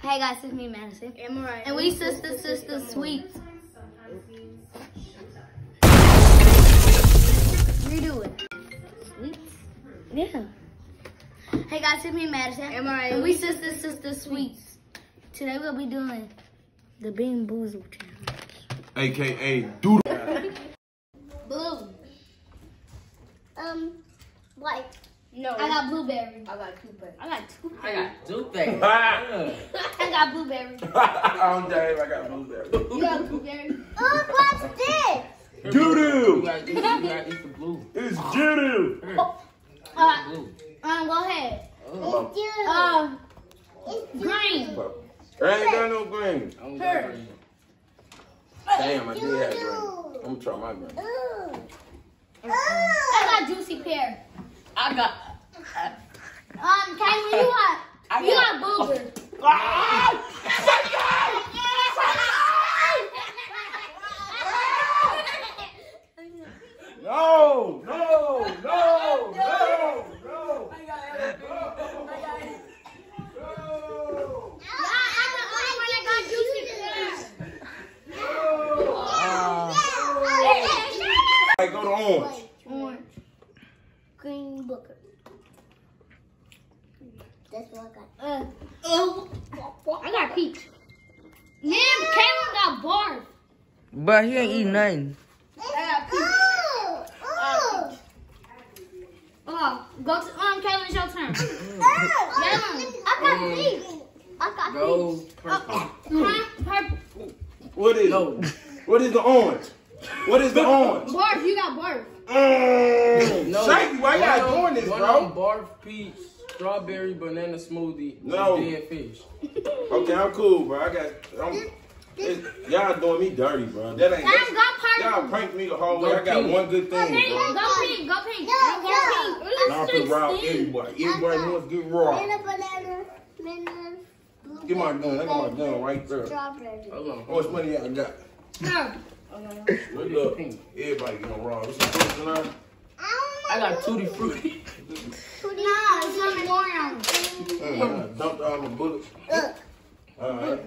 Hey guys, it's me, Madison. And we sister sweets. Redo it. Sweets? Yeah. Hey guys, it's me, Madison. And we sister sweets. Today we'll be doing the Being Boozled challenge. AKA Doodle. Blue. White. No. I got blueberry. I got toothpaste. I got toothpaste. I got toothpaste. I got blueberry. I'm Dave, I got blueberry. You got blueberry? Oh, what's this? Doo-doo! You gotta eat the blue. It's doo-doo! Blue. Go ahead. Oh. Green. I ain't got no green. Her. Damn, I did have green. I'm gonna try my green. I got juicy pear. I got. Kaylin, you got booger. No! Alright, go to orange. Orange. Green booger. That's what I got. I got peach. Man, Kaylin got barf. But he ain't eating nothing. I got peach. Go to Kaylin, it's your turn. Kaylin, I got peach. I got Go peach. purple. Purple. What is What is the orange? What is the orange? Barf, you got barf. No. Shaky, why y'all doing this, one bro? on barf, peach, strawberry, banana smoothie, No. dead fish. Okay, I'm cool, bro. Y'all doing me dirty, bro. That ain't. Y'all pranked me the whole way. I got one good thing, bro. Go pink. Nah, I'm finna rob everybody. Everybody wants to get raw. Get my gun. I got my gun right there. Hold on. How much money y'all got? Look, everybody getting raw. What's the first one? I got tutti frutti. I dumped all my bullets. Alright.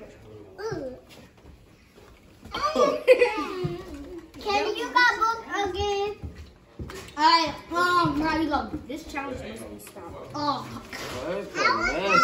Kenny, you got book again. Alright, now you go. This challenge must be stopped. Oh. That's so nasty.